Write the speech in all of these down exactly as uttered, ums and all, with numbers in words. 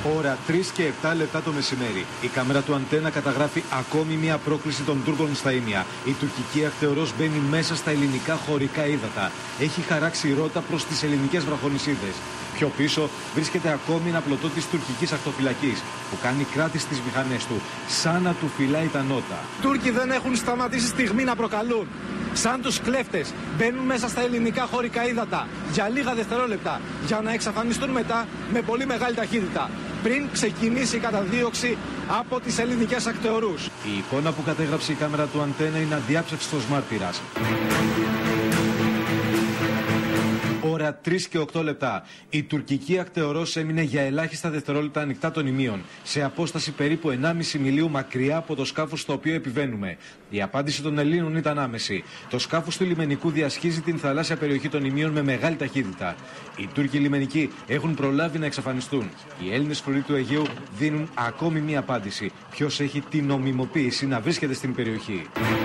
Ώρα τρεις και επτά λεπτά το μεσημέρι. Η κάμερα του Αντένα καταγράφει ακόμη μια πρόκληση των Τούρκων στα ίμια. Η τουρκική ακτεωρός μπαίνει μέσα στα ελληνικά χωρικά ύδατα. Έχει χαράξει ρότα προς τις ελληνικές βραχονησίδες. Πιο πίσω βρίσκεται ακόμη ένα πλωτό της τουρκικής ακτοφυλακής που κάνει κράτη στις μηχανές του, σαν να του φυλάει τα νότα. Οι Τούρκοι δεν έχουν σταματήσει στιγμή να προκαλούν. Σαν τους κλέφτες μπαίνουν μέσα στα ελληνικά χωρικά ύδατα για λίγα δευτερόλεπτα για να εξαφανιστούν μετά με πολύ μεγάλη ταχύτητα πριν ξεκινήσει η καταδίωξη από τις ελληνικές ακτεωρούς. Η εικόνα που κατέγραψε η κάμερα του Αντένα είναι αδιάψευστος μάρτυρας. Ώρα τρεις και οκτώ λεπτά. Η τουρκική ακτεωρός έμεινε για ελάχιστα δευτερόλεπτα ανοιχτά των ημίων, σε απόσταση περίπου ενάμιση μιλίου μακριά από το σκάφος στο οποίο επιβαίνουμε. Η απάντηση των Ελλήνων ήταν άμεση. Το σκάφος του λιμενικού διασχίζει την θαλάσσια περιοχή των ημίων με μεγάλη ταχύτητα. Οι Τούρκοι λιμενικοί έχουν προλάβει να εξαφανιστούν. Οι Έλληνες φρουροί του Αιγαίου δίνουν ακόμη μία απάντηση. Ποιος έχει την νομιμοποίηση να βρίσκεται στην περιοχή.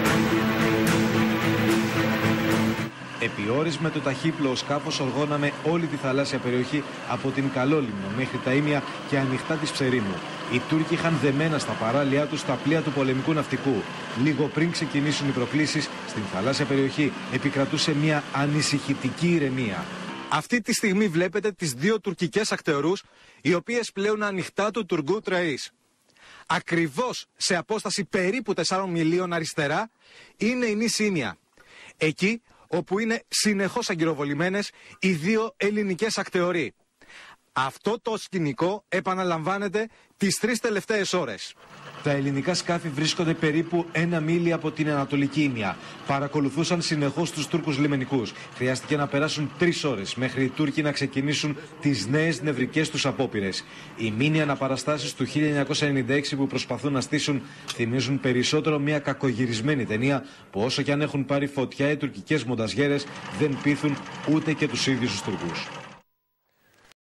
Επί ώρες με το ταχύπλοο σκάφος οργώναμε όλη τη θαλάσσια περιοχή από την Καλόλυμνο μέχρι τα ίμια και ανοιχτά της Ψερίμου. Οι Τούρκοι είχαν δεμένα στα παράλια τους τα πλοία του πολεμικού ναυτικού. Λίγο πριν ξεκινήσουν οι προκλήσεις, στην θαλάσσια περιοχή επικρατούσε μια ανησυχητική ηρεμία. Αυτή τη στιγμή βλέπετε τις δύο τουρκικές ακτεωρούς, οι οποίες πλέουν ανοιχτά του Τουργκούτ Ρεΐς. Ακριβώς σε απόσταση περίπου τεσσάρων μιλίων αριστερά είναι η νήσι Ήμια. Εκεί όπου είναι συνεχώς αγκυροβολημένες οι δύο ελληνικές ακτεωροί. Αυτό το σκηνικό επαναλαμβάνεται τις τρεις τελευταίες ώρες. Τα ελληνικά σκάφη βρίσκονται περίπου ένα μίλι από την Ανατολική Ήμια. Παρακολουθούσαν συνεχώς τους Τούρκους λιμενικούς. Χρειάστηκε να περάσουν τρεις ώρες μέχρι οι Τούρκοι να ξεκινήσουν τις νέες νευρικές τους απόπειρες. Οι μίνι αναπαραστάσεις του χίλια εννιακόσια ενενήντα έξι που προσπαθούν να στήσουν θυμίζουν περισσότερο μια κακογυρισμένη ταινία που όσο κι αν έχουν πάρει φωτιά οι τουρκικές μονταζιέρες δεν πείθουν ούτε και τους ίδιους τους Τούρκους.